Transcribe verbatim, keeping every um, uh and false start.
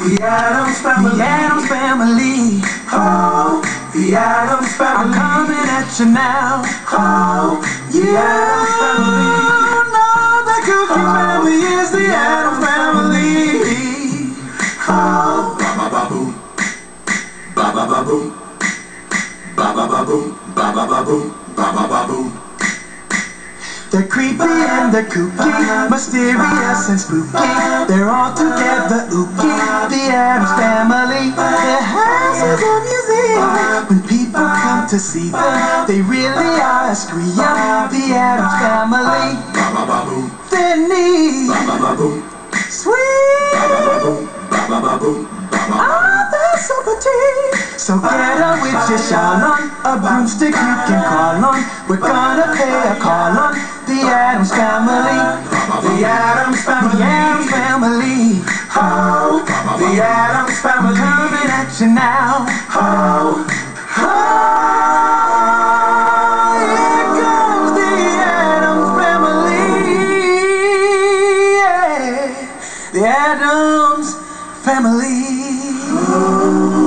The Addams Family. The Addams Family. Oh, the Addams Family. I'm coming at you now. Oh, the Addams Family. No, the Cookie Family is the Addams Family. Oh, ba ba ba boom, ba ba ba boom, ba ba ba boom, ba ba ba boom, ba ba ba boom. They're creepy and they're kooky, mysterious and spooky. They're all together ooky, the Addams Family. Their house is a museum. When people come to see them, they really are a scream. The Addams Family. Ba ba ba boom, They're neat, ba ba ba boom, sweet. ba ba ba boom, ba ba ba boom, ba ba. Ah, they're so petite. So get a witch your shawl on, a broomstick you can call on. We're gonna pay a call on the Addams Family. The Addams Family. The Addams Family. Oh, the Addams Family. Coming at you now. Oh, Oh, here comes the Addams Family. Yeah. The Addams Family.